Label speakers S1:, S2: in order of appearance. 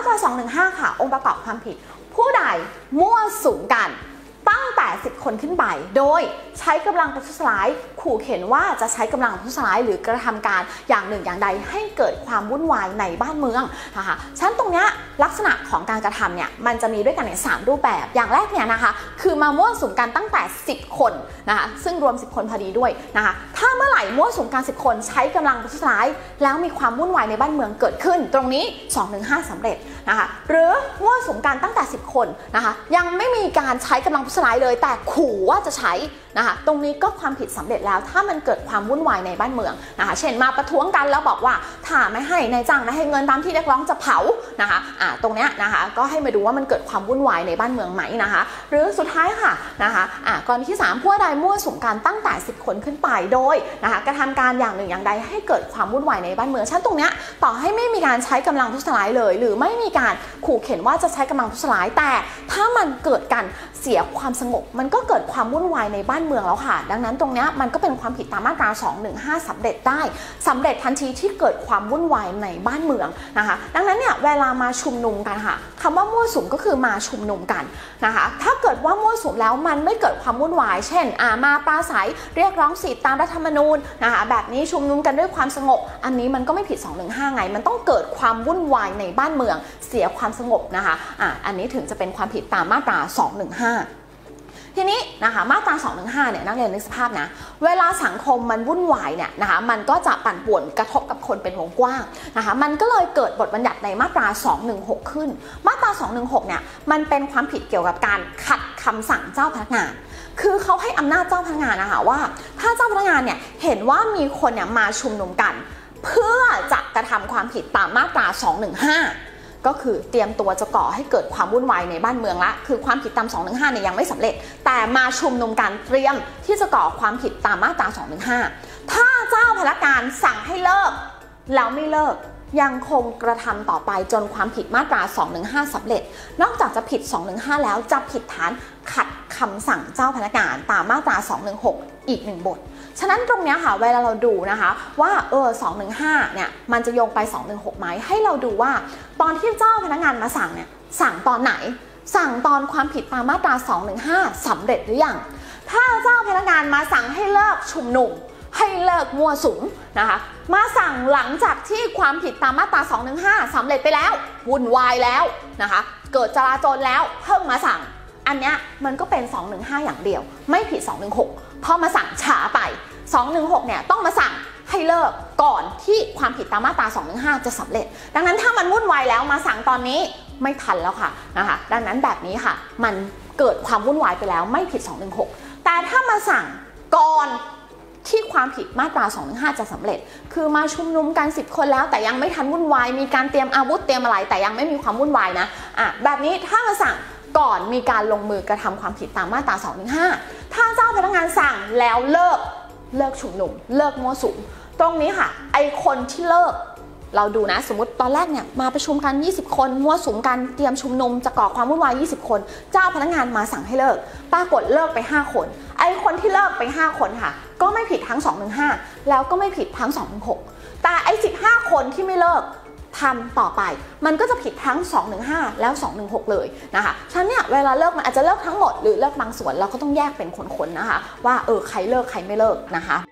S1: ตรา215ค่ะองค์ประกอบความผิดผู้ใดมั่วสุมกันตั้งแต่10คนขึ้นไปโดยใช้กำลังประทุษร้ายขู่เข็นว่าจะใช้กำลังประทุษร้ายหรือกระทำการอย่างหนึ่งอย่างใดให้เกิดความวุ่นวายในบ้านเมืองนะคะฉะนั้นตรงนี้ลักษณะของการกระทำเนี่ยมันจะมีด้วยกันใน3รูปแบบอย่างแรกเนี่ยนะคะคือมามั่วสุมกันตั้งแต่10คนนะคะซึ่งรวม10คนพอดีด้วยนะคะถ้าเมื่อไหร่มั่วสุมกัน10คนใช้กำลังประทุษร้ายแล้วมีความวุ่นวายในบ้านเมืองเกิดขึ้นตรงนี้ 2-5 สำเร็จนะคะหรือมั่วสุมกันตั้งแต่10คนนะคะยังไม่มีการใช้กำลังประทุษร้ายเลยแต่ขู่ว่าจะใช้นะคะตรงนี้ก็ความผิดสำเร็จแล้วถ้ามันเกิดความวุ่นวายในบ้านเมืองนะคะเช่นมาประท้วงกันแล้วบอกว่าถ้าไม่ให้นายจ้างไม่ให้เงินตามที่เรียกร้องจะเผานะคะตรงเนี้ยนะคะก็ให้มาดูว่ามันเกิดความวุ่นวายในบ้านเมืองไหมนะคะหรือสุดท้ายค่ะนะคะกรณีที่3ผู้ใดมั่วสุมกันตั้งแต่10คนขึ้นไปโดยนะคะกระทำการอย่างหนึ่งอย่างใดให้เกิดความวุ่นวายในบ้านเมืองชั้นตรงเนี้ยต่อให้ไม่มีการใช้กำลังประทุษร้ายเลยหรือไม่มีการขู่เข็นว่าจะใช้กำลังประทุษร้ายแต่ถ้ามันเกิดการเสียความสงบมันก็เกิดความวุ่นวายในบ้านเมืองแล้วค่ะดังนั้นตรงนี้มันก็เป็นความผิดตามมาตรา215สำเร็จได้สำเร็จทันทีที่เกิดความวุ่นวายในบ้านเมืองนะคะดังนั้นเนี่ยเวลามาชุมนุมกันค่ะคำว่ามั่วสุมก็คือมาชุมนุมกันนะคะถ้าเกิดว่ามั่วสุมแล้วมันไม่เกิดความวุ่นวายเช่นมาปราศัยเรียกร้องสิทธิตามรัฐธรรมนูญนะคะแบบนี้ชุมนุมกันด้วยความสงบอันนี้มันก็ไม่ผิด215ไงมันต้องเกิดความวุ่นวายในบ้านเมืองเสียความสงบนะคะอันนี้ถึงจะเป็นความผิดตามมาตรา215ทีนี้นะคะมาตรา215เนี่ยนักเรียนนึกสภาพนะเวลาสังคมมันวุ่นวายเนี่ยนะคะมันก็จะปั่นป่วนกระทบกับคนเป็นวงกว้างนะคะมันก็เลยเกิดบทบัญญัติในมาตรา216ขึ้นมาตรา216เนี่ยมันเป็นความผิดเกี่ยวกับการขัดคำสั่งเจ้าพนักงานคือเขาให้อำนาจเจ้าพนักงานนะคะว่าถ้าเจ้าพนักงานเนี่ยเห็นว่ามีคนเนี่ยมาชุมนุมกันเพื่อจะกระทำความผิดตามมาตรา215ก็คือเตรียมตัวจะก่อให้เกิดความวุ่นวายในบ้านเมืองละคือความผิดตาม215เนี่ยยังไม่สำเร็จแต่มาชุมนุมกันเตรียมที่จะก่อความผิดตามมาตรา215ถ้าเจ้าพนักงานสั่งให้เลิกแล้วไม่เลิกยังคงกระทำต่อไปจนความผิดมาตรา215สำเร็จนอกจากจะผิด215แล้วจะผิดฐานขัดคำสั่งเจ้าพนักงานตามมาตรา216อีก1บทฉะนั้นตรงนี้ค่ะเวลาเราดูนะคะว่า215เนี่ยมันจะโยงไป216ไหมให้เราดูว่าตอนที่เจ้าพนักงานมาสั่งเนี่ยสั่งตอนไหนสั่งตอนความผิดตามมาตรา215สำเร็จหรือยังถ้าเจ้าพนักงานมาสั่งให้เลิกชุมนุมให้เลิกมั่วสุมนะคะมาสั่งหลังจากที่ความผิดตามมาตรา215สำเร็จไปแล้ววุ่นวายแล้วนะคะเกิดจลาจลแล้วเพิ่งมาสั่งอันเนี้ยมันก็เป็น215อย่างเดียวไม่ผิด216พอมาสั่งช้าไป216เนี่ยต้องมาสั่งให้เลิกก่อนที่ความผิดตามมาตรา215จะสำเร็จดังนั้นถ้ามันวุ่นวายแล้วมาสั่งตอนนี้ไม่ทันแล้วค่ะนะคะดังนั้นแบบนี้ค่ะมันเกิดความวุ่นวายไปแล้วไม่ผิด216แต่ถ้ามาสั่งก่อนที่ความผิดมาตรา215จะสำเร็จคือมาชุมนุมกัน10คนแล้วแต่ยังไม่ทันวุ่นวายมีการเตรียมอาวุธเตรียมอะไรแต่ยังไม่มีความวุ่นวายนะแบบนี้ถ้ามาสั่งก่อนมีการลงมือกระทำความผิดตามมาตรา215ถ้าเจ้าพนักงานสั่งแล้วเลิกชุมนุมเลิกมั่วสุมตรงนี้ค่ะไอคนที่เลิกเราดูนะสมมติตอนแรกเนี่ยมาประชุมกัน20คนมั่วสุมกันเตรียมชุมนุมจะก่อความวุ่นวาย20คนเจ้าพนักงานมาสั่งให้เลิกปรากฏเลิกไป5คนไอคนที่เลิกไป5คนค่ะก็ไม่ผิดทั้ง215แล้วก็ไม่ผิดทั้ง216แต่ไอ15คนที่ไม่เลิกทำต่อไปมันก็จะผิดทั้ง215แล้ว216เลยนะคะฉะนั้นเนี่ยเวลาเลิกมันอาจจะเลิกทั้งหมดหรือเลิกบางส่วนเราก็ต้องแยกเป็นคนๆนะคะว่าใครเลิกใครไม่เลิกนะคะ